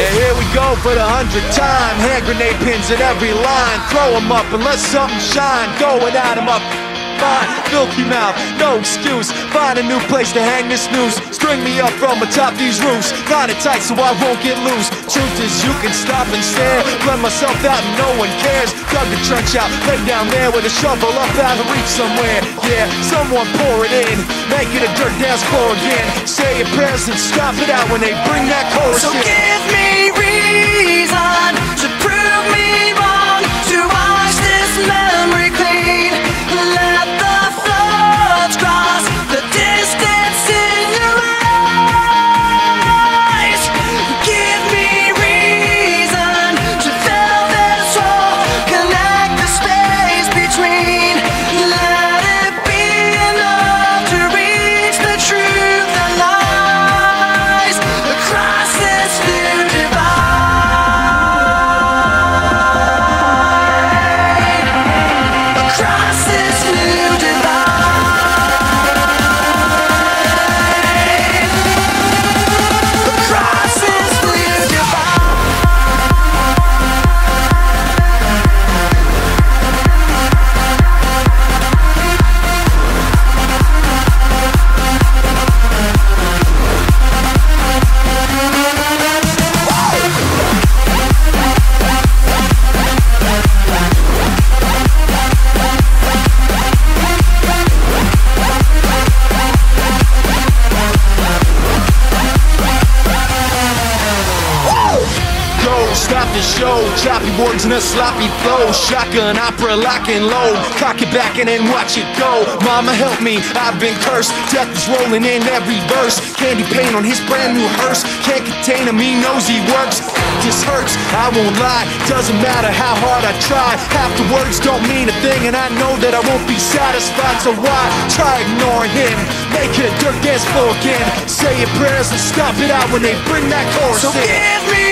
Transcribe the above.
Yeah, here we go for the 100th time. Hand grenade pins in every line. Throw them up and let something shine. Going at them up. Fine, filthy mouth, no excuse. Find a new place to hang this noose. String me up from atop these roofs. Find it tight so I won't get loose. Truth is you can stop and stare. Let myself out and no one cares. Dug the trench out, lay down there with a shovel up out of reach somewhere. Yeah, someone pour it in. Make it a dirt dance floor again. Say your prayers and stop it out when they bring that chorus in. So give me reason to prove me wrong, to wash this memory clean. Let the floods cross the distance in your eyes. Give me reason to fill this hole, connect the space between. Let it be enough to reach the truth that lies across this new divide. Across this new divide. Across this new divide. Stop the show, choppy words and a sloppy flow. Shotgun opera, lock and load. Cock it back and then watch it go. Mama help me, I've been cursed. Death is rolling in every verse. Candy paint on his brand new hearse. Can't contain him, he knows he works. This hurts, I won't lie. Doesn't matter how hard I try. Half the words don't mean a thing, and I know that I won't be satisfied. So why try ignoring him? Make it a dirt dance floor again. Say your prayers and stop it out when they bring that chorus So in. give me